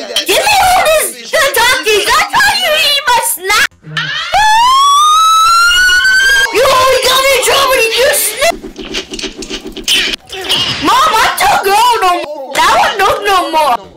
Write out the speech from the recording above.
Give me all this Takis! That's how you eat my snack! You only got in trouble when you snip! Mom, I don't go no more! That one don't no more!